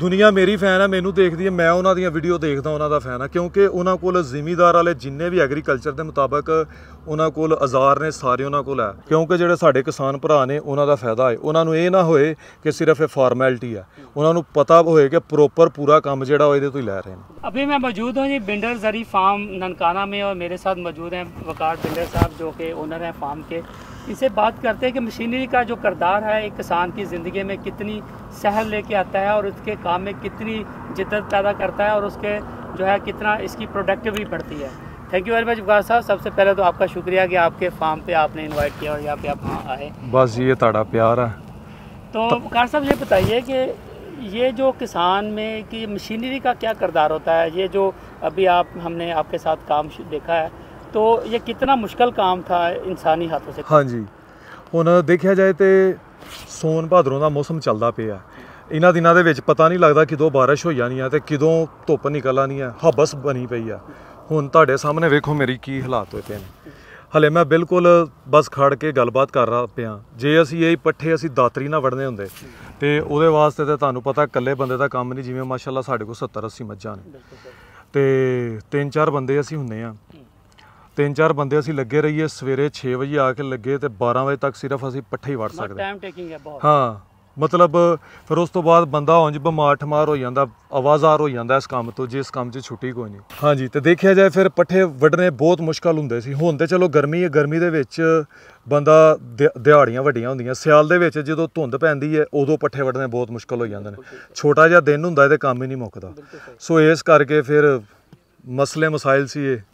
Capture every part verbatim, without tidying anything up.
दुनिया मेरी फैन है, मैनू देखती है, मैं उन्हों दी वीडियो देखदा उन्हों दा फैन है, क्योंकि उन्होंने कोल जिमीदार वाले जिन्ने भी एग्रीकल्चर के मुताबिक उन्होंने कोल औजार ने सारे उन्होंने कोल है, क्योंकि जोड़े साडे किसान भरा ने उन्हों दा फायदा है, उन्होंने ये ना होए कि सिर्फ ये फॉर्मैलिटी है, उन्होंने पता होए कि प्रोपर पूरा काम जोड़ा वो तो लै रहे हैं। अभी मैं मौजूद हूँ जी बिंडर जरी फार्म ननकाना में और मेरे साथ मौजूद हैं वकार बिंडर साहब जो कि ओनर हैं फार्म के। इनसे बात करते हैं कि मशीनरी का जो किरदार है एक किसान की ज़िंदगी में कितनी सहल लेके आता है और उसके काम में कितनी जिद्दत पैदा करता है और उसके जो है कितना इसकी प्रोडक्टिविटी बढ़ती है। Thank you very much Waqar साहब, सबसे पहले तो आपका शुक्रिया कि आपके फार्म पे आपने इनवाइट किया और यहाँ पे आप हाँ आए। बस ये ताड़ा प्यार है। तो वकार साहब ये बताइए कि ये जो किसान में कि मशीनरी का क्या किरदार होता है, ये जो अभी आप हमने आपके साथ काम देखा है तो ये कितना मुश्किल काम था इंसानी हाथों से? हाँ जी, हुण देखा जाए तो सोन भादरों का मौसम चलता पिया, इन्हां दिनां दे विच पता नहीं लगता किदों बारिश हो जानी है तो किदों धुप्प निकल आनी है, हबस बनी पई है। हुण तुहाडे सामने वेखो मेरी की हालात होए पे ने, हले मैं बिल्कुल बस खड़ के गलबात कर रहा पिया। जे असीं ये पट्ठे असीं दातरी ना वढ़ने हुंदे ते उहदे वास्ते तो तुहानूं पता कल्ले बंदे दा काम नहीं, जिवें माशाअल्लाह साडे कोल सत्तर अस्सी मੱਝਾਂ ने ते तीन चार बंदे असीं हुंदे आ, तीन चार बंदे असीं लगे रहीए, सवेरे छे बजे आके लगे तो बारह बजे तक सिर्फ असीं पट्ठे ही वड़ सकते। हाँ मतलब फिर उस तो बाद बंदा उंज बमार ठमार हो जाता, आवाज़ार हो जाता इस काम तो, जिस काम च छुट्टी कोई नहीं। हाँ जी, तो देखा जाए फिर पट्ठे वड्डने बहुत मुश्किल होंदे सी। हुण ते चलो गर्मी है, गर्मी दे विच बंदा दिहाड़ियां वड्डियां होंदियां, सियाल दे विच जदों धुंध पैंदी है उदों पट्ठे वड्डने बहुत मुश्किल हो जाते हैं, छोटा जिहा दिन हुंदा ते काम ही नहीं मुक्कदा। सो इस करके फिर मसले मसाइल सी ये।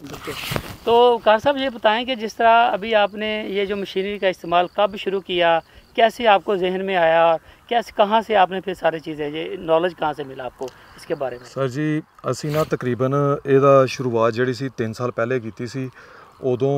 तो वकार साहब ये बताएं कि जिस तरह अभी आपने ये जो मशीनरी का इस्तेमाल कब शुरू किया, कैसे आपको जहन में आया, कैसे कहाँ से आपने फिर सारी चीज़ें ये नॉलेज कहाँ से मिला आपको इसके बारे में? सर जी असी ना तकरीबन ਇਹਦਾ शुरुआत ਜਿਹੜੀ ਸੀ तीन साल पहले ਕੀਤੀ ਸੀ। ਉਦੋਂ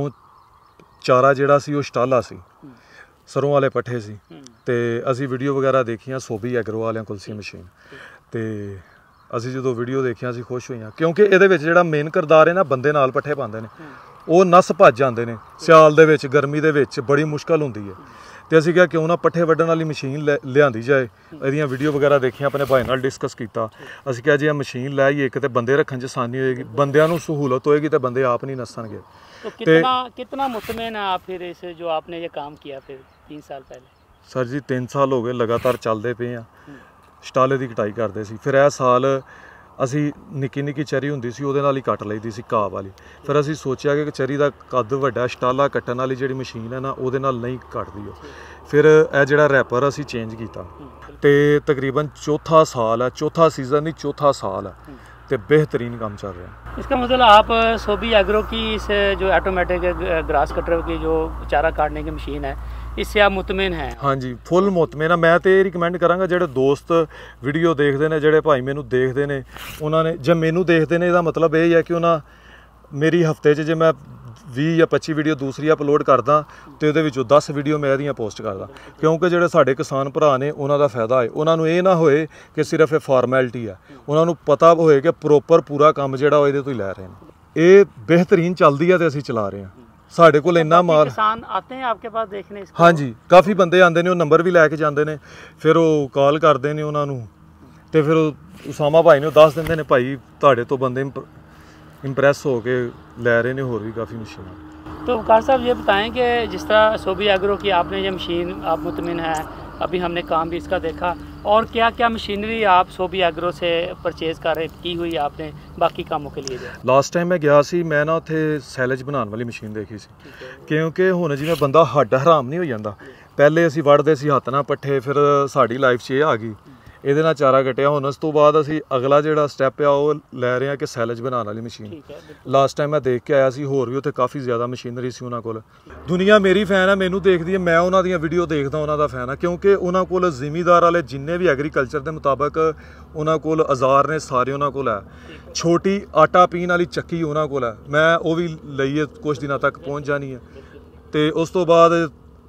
ਚਾਰਾ ਜਿਹੜਾ ਸੀ ਉਹ ਸਟਾਲਾ ਸੀ, ਸਰੋਂ ਵਾਲੇ ਪੱਠੇ ਸੀ ਤੇ ਅਸੀਂ ਵੀਡੀਓ ਵਗੈਰਾ ਦੇਖੀਆਂ ਸੋਭੀ ਐਗਰੋ ਵਾਲਿਆਂ ਕੋਲ ਸੀ ਮਸ਼ੀਨ ਤੇ ਅਸੀਂ ਜਦੋਂ ਵੀਡੀਓ ਦੇਖਿਆ ਅਸੀਂ ਖੁਸ਼ ਹੋਈਆਂ, ਕਿਉਂਕਿ ਇਹਦੇ ਵਿੱਚ ਜਿਹੜਾ ਮੇਨ ਕਿਰਦਾਰ ਹੈ ਨਾ ਬੰਦੇ ਨਾਲ ਪੱਠੇ ਪਾਉਂਦੇ ਨੇ ਉਹ ਨਸ ਭੱਜ ਜਾਂਦੇ ਨੇ ਸਿਆਲ ਦੇ ਵਿੱਚ, ਗਰਮੀ ਦੇ ਵਿੱਚ ਬੜੀ ਮੁਸ਼ਕਲ ਹੁੰਦੀ ਹੈ। तो असीं क्या क्यों ना पट्ठे वड्डण वाली मशीन लै लियांदी जाए, इहदियां वीडियो वगैरह देखियां, अपने भाई नाल डिस्कस किया। असीं क्या जे मशीन लैईए एक तो बंदे रखण च आसानी होएगी, बंदियां नूं सहूलत होएगी तो बंदे आप नहीं नसणगे। तो कितना कितना मुतमिन है आप फिर इस जो आपने ये काम किया फिर तीन साल पहले? सर जी तीन साल हो गए लगातार चलते पे हैं, स्टाले की कटाई करते सी। फिर यह साल असी निक्की निक्की चरी हुंदी सी उहदे नाल ही कट लईदी सी घाह वाली, फिर असी सोचिया कि चरी का कद वड्डा स्टाला कट्टण वाली जिहड़ी मशीन है ना उहदे नाल नहीं कटदी ओ। फिर यह जिहड़ा रैपर असी चेंज किया ते तकरीबन चौथा साल है, चौथा सीजन नहीं चौथा साल है तो बेहतरीन काम चल रहा है। इसका मतलब आप सोबी एग्रो की इस जो ऑटोमेटिक ग्रास कटर की जो चारा काटने की मशीन है इससे आप मुतमिन हैं? हाँ जी फुल मुतमिन है। मैं तो ये रिकमेंड कराँगा जो दोस्त वीडियो देखते हैं, जो भाई मैनू देखते हैं, उन्होंने जब मैनू देखते हैं इसका मतलब यही है कि उन्हें मेरी हफ्ते च जो मैं ਵੀਹ या पच्ची वीडियो दूसरी अपलोड करदा तो ये दस वीडियो मैं इहदियां पोस्ट करदा, क्योंकि जोड़े साडे किसान भरा ने उन्हों फायदा है, उन्होंने ये ना होए कि सिर्फ ये फॉर्मैलिटी है, उन्होंने पता होए कि प्रोपर पूरा काम जोड़ा वो तो ही लै रहे हैं। ये बेहतरीन चलती है तो असीं चला रहे हैं। साडे कोल इन्ना माल किसान आते हैं आपके पास देखने? हाँ जी काफ़ी बंदे आते हैं, नंबर भी लैके जाते हैं, फिर वो कॉल करते हैं उन्होंने तो फिर उसामा भाई ने दस देंगे ने भाई तुहाडे तो बंदे इंप्रैस हो के लै रहे हैं होर भी काफ़ी मशीन। तो वकार साहब ये बताएं कि जिस तरह सोबी एग्रो की आपने ये मशीन आप मुतमिन है, अभी हमने काम भी इसका देखा, और क्या क्या मशीनरी आप सोबी एग्रो से परचेज़ कर की हुई आपने बाकी कामों के लिए? लास्ट टाइम मैं गया सी, मैं ना उत्थे सैलेज बनाने वाली मशीन देखी सी, क्योंकि हुण जिवें बंदा हड्ड हराम नहीं हो जाता, पहले असीं वढ़दे सी हत्थ नाल पट्ठे, फिर साडी लाइफ च ये आ गई ਇਹਦੇ ਨਾਲ ਚਾਰਾ ਕੱਟਿਆ। ਹੁਣ ਉਸ ਤੋਂ ਬਾਅਦ ਅਸੀਂ ਅਗਲਾ ਜਿਹੜਾ ਸਟੈਪ ਆ ਉਹ ਲੈ ਰਹੇ ਹਾਂ ਕਿ ਸੈਲਜ ਬਣਾਉਣ ਵਾਲੀ ਮਸ਼ੀਨ। ਲਾਸਟ ਟਾਈਮ ਮੈਂ ਦੇਖ ਕੇ ਆਇਆ ਸੀ, ਹੋਰ ਵੀ ਉੱਥੇ ਕਾਫੀ ਜ਼ਿਆਦਾ ਮਸ਼ੀਨਰੀ ਸੀ ਉਹਨਾਂ ਕੋਲ। ਦੁਨੀਆ ਮੇਰੀ ਫੈਨ ਹੈ, ਮੈਨੂੰ ਦੇਖਦੀ ਹੈ, ਮੈਂ ਉਹਨਾਂ ਦੀਆਂ ਵੀਡੀਓ ਦੇਖਦਾ, ਉਹਨਾਂ ਦਾ ਫੈਨ ਆ, ਕਿਉਂਕਿ ਉਹਨਾਂ ਕੋਲ ਜ਼ਿਮੀਦਾਰ ਵਾਲੇ ਜਿੰਨੇ ਵੀ ਐਗਰੀਕਲਚਰ ਦੇ ਮੁਤਾਬਕ ਉਹਨਾਂ ਕੋਲ ਔਜ਼ਾਰ ਨੇ ਸਾਰੇ ਉਹਨਾਂ ਕੋਲ ਹੈ। ਛੋਟੀ ਆਟਾ ਪੀਣ ਵਾਲੀ ਚੱਕੀ ਉਹਨਾਂ ਕੋਲ ਹੈ, ਮੈਂ ਉਹ ਵੀ ਲਈ ਹੈ, ਕੁਛ ਦਿਨਾਂ ਤੱਕ ਪਹੁੰਚ ਜਾਣੀ ਹੈ। ਤੇ ਉਸ ਤੋਂ ਬਾਅਦ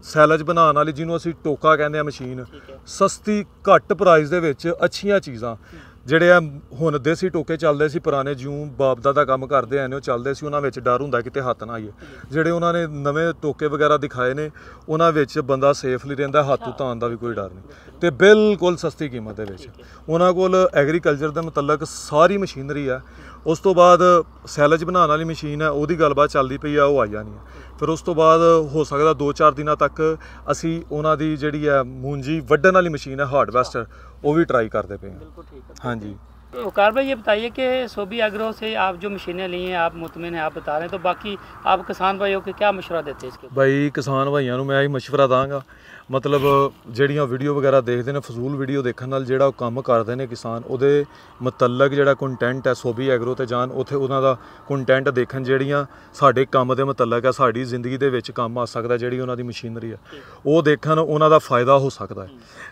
ਸੈਲਜ ਬਣਾਉਣ ਵਾਲੀ ਜਿਹਨੂੰ ਅਸੀਂ ਟੋਕਾ ਕਹਿੰਦੇ ਆ ਮਸ਼ੀਨ, ਸਸਤੀ ਘੱਟ ਪ੍ਰਾਈਸ ਦੇ ਵਿੱਚ ਅੱਛੀਆਂ ਚੀਜ਼ਾਂ ਜਿਹੜੇ ਆ ਹੁਣ ਦੇਸੀ ਟੋਕੇ ਚੱਲਦੇ ਸੀ ਪੁਰਾਣੇ, ਜਿਉਂ ਬਾਪ ਦਾਦਾ ਕੰਮ ਕਰਦੇ ਆਏ ਨੇ ਉਹ ਚੱਲਦੇ ਸੀ, ਉਹਨਾਂ ਵਿੱਚ ਡਰ ਹੁੰਦਾ ਕਿਤੇ ਹੱਥ ਨਾ ਆਈਏ। ਜਿਹੜੇ ਉਹਨਾਂ ਨੇ ਨਵੇਂ ਟੋਕੇ ਵਗੈਰਾ ਦਿਖਾਏ ਨੇ ਉਹਨਾਂ ਵਿੱਚ ਬੰਦਾ ਸੇਫਲੀ ਰਹਿੰਦਾ, ਹੱਥ ਉਤਾਉਣ ਦਾ ਵੀ ਕੋਈ ਡਰ ਨਹੀਂ ਤੇ ਬਿਲਕੁਲ ਸਸਤੀ ਕੀਮਤ ਦੇ ਵਿੱਚ। ਉਹਨਾਂ ਕੋਲ ਐਗਰੀਕਲਚਰ ਦੇ ਮੁਤਲਕ ਸਾਰੀ ਮਸ਼ੀਨਰੀ ਆ। ਉਸ ਤੋਂ ਬਾਅਦ ਸੈਲਜ ਬਣਾਉਣ ਵਾਲੀ ਮਸ਼ੀਨ ਹੈ, ਉਹਦੀ ਗੱਲਬਾਤ ਚੱਲਦੀ ਪਈ ਆ, ਉਹ ਆ ਜਾਣੀ ਆ। ਫਿਰ ਉਸ ਤੋਂ ਬਾਅਦ ਹੋ ਸਕਦਾ ਦੋ ਚਾਰ ਦਿਨਾਂ ਤੱਕ ਅਸੀਂ ਉਹਨਾਂ ਦੀ ਜਿਹੜੀ ਹੈ ਮੂੰਜੀ ਵੱਢਣ ਵਾਲੀ ਮਸ਼ੀਨ ਹੈ ਹਾਰਡਵੈਸਟਰ, ਉਹ भी ट्राई करते पे हैं। हाँ जी। तो वकार भाई ये बताइए कि सोबी एग्रो से आप जो मशीनें ली हैं, आप मुतमिन हैं, आप बता रहे हैं, तो बाकी आप किसान भाइयों को क्या मशवरा देते हैं इसके? भाई किसान भाइयों ਨੂੰ ਮੈਂ ਇਹੀ ਮਸ਼ਵਰਾ ਦਾਂਗਾ, ਮਤਲਬ ਜਿਹੜੀਆਂ ਵੀਡੀਓ ਵਗੈਰਾ ਦੇਖਦੇ ਨੇ ਫਜ਼ੂਲ ਵੀਡੀਓ ਦੇਖਣ ਨਾਲ ਜਿਹੜਾ ਉਹ ਕੰਮ ਕਰਦੇ ਨੇ ਕਿਸਾਨ, ਉਹਦੇ ਮੁਤਲਕ ਜਿਹੜਾ ਕੰਟੈਂਟ ਹੈ ਸੋਬੀ ਐਗਰੋ ਤੇ ਜਾਣ, ਉੱਥੇ ਉਹਨਾਂ ਦਾ ਕੰਟੈਂਟ ਦੇਖਣ ਜਿਹੜੀਆਂ ਸਾਡੇ ਕੰਮ ਦੇ ਮੁਤਲਕ ਹੈ, ਸਾਡੀ ਜ਼ਿੰਦਗੀ ਦੇ ਵਿੱਚ ਕੰਮ ਆ ਸਕਦਾ, ਜਿਹੜੀ ਉਹਨਾਂ ਦੀ ਮਸ਼ੀਨਰੀ ਹੈ ਉਹ ਦੇਖਣ, ਉਹਨਾਂ ਦਾ ਫਾਇਦਾ ਹੋ ਸਕਦਾ ਹੈ।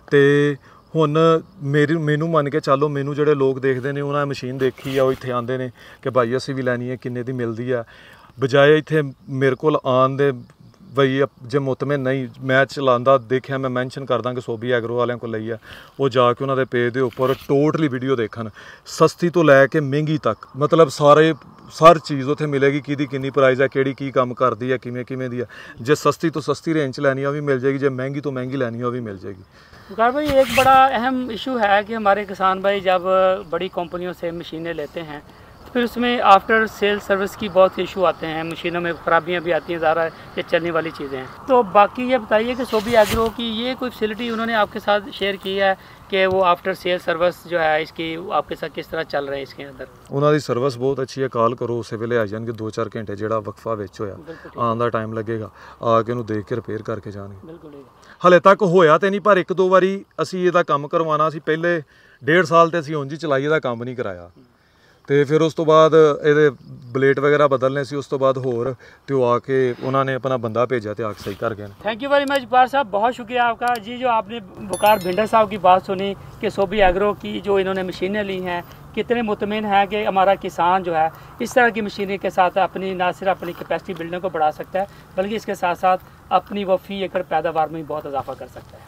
ਤੇ ਹੁਣ ਮੇਰੀ ਮੈਨੂੰ ਮੰਨ ਕੇ ਚੱਲੋ, ਮੈਨੂੰ ਜਿਹੜੇ ਲੋਕ ਦੇਖਦੇ ਨੇ ਉਹਨਾਂ ਨੇ ਮਸ਼ੀਨ ਦੇਖੀ ਆ, ਉਹ ਇੱਥੇ ਆਉਂਦੇ ਨੇ ਕਿ ਭਾਈ ਅਸੀਂ ਵੀ ਲੈਣੀ ਹੈ, ਕਿੰਨੇ ਦੀ ਮਿਲਦੀ ਆ, ਬਜਾਏ ਇੱਥੇ ਮੇਰੇ ਕੋਲ ਆਉਣ ਦੇ ਬਈ ਜੇ ਮੁਤਮਿਨ ਨਹੀਂ ਮੈਂ ਚਲਾਉਂਦਾ ਦੇਖਿਆ, ਮੈਂ ਮੈਂਸ਼ਨ ਕਰ ਦਾਂਗੇ ਸੋਬੀ ਐਗਰੋ ਵਾਲਿਆਂ ਕੋਲ ਲਈ ਆ, ਉਹ ਜਾ ਕੇ ਉਹਨਾਂ ਦੇ ਪੇਜ ਦੇ ਉੱਪਰ ਟੋਟਲੀ ਵੀਡੀਓ ਦੇਖਣ, ਸਸਤੀ ਤੋਂ ਲੈ ਕੇ ਮਹਿੰਗੀ ਤੱਕ, ਮਤਲਬ ਸਾਰੇ ਹਰ ਚੀਜ਼ ਉੱਥੇ ਮਿਲੇਗੀ, ਕਿਹਦੀ ਕਿੰਨੀ ਪ੍ਰਾਈਸ ਹੈ, ਕਿਹੜੀ ਕੀ ਕੰਮ ਕਰਦੀ ਹੈ, ਕਿਵੇਂ ਕਿਵੇਂ ਦੀ ਹੈ। ਜੇ ਸਸਤੀ ਤੋਂ ਸਸਤੀ ਰੇਂਜ 'ਚ ਲੈਣੀ ਉਹ ਵੀ ਮਿਲ ਜਾਏਗੀ, ਜੇ ਮਹਿੰਗੀ ਤੋਂ महंगी ਲੈਣੀ ਉਹ भी मिल जाएगी। वकार भाई एक बड़ा अहम इशू है कि हमारे किसान भाई जब बड़ी कंपनियों से मशीनें लेते हैं फिर उसमें आफ्टर सेल सर्विस की बहुत इशू आते हैं, मशीनों में ख़राबियाँ भी आती हैं, ज़्यादा ये चलने वाली चीज़ें हैं। तो बाकी ये बताइए कि सोबी एग्रो की ये कोई फैसिलिटी उन्होंने आपके साथ शेयर की है कि वो आफ्टर सेल सर्विस जो है इसकी आपके साथ किस तरह चल रहे हैं इसके अंदर? उन्होंने सर्विस बहुत अच्छी है, कॉल करो उस वेले आ जाएंगे, दो चार घंटे जो वक्फा विच होया आने का टाइम लगेगा, आके उन्होंने देख के रिपेयर करके जाएंगे। हले तक होया तो नहीं, पर एक दो बारी असी इहदा काम करवाना सी, पहले डेढ़ साल तो असी उंज ही चलाई इहदा काम नहीं कराया, तो फिर उस तो बाद ये बलेट वगैरह बदलने से उस तो बाद होर तो आके उन्होंने अपना बंदा भेजा तो आके सही कर गए। थैंक यू वेरी मच बार साहब, बहुत शुक्रिया आपका जी। जो आपने वकार भिंडर साहब की बात सुनी कि सोबी एग्रो की जो इन्होंने मशीनें ली हैं, कितने मुतमिन है कि हमारा किसान जो है इस तरह की मशीनरी के साथ अपनी ना सिर्फ अपनी कैपेसिटी बिल्डिंग को बढ़ा सकता है, बल्कि इसके साथ साथ अपनी वो फी एकड़ पैदावार में भी बहुत इजाफा कर सकता है।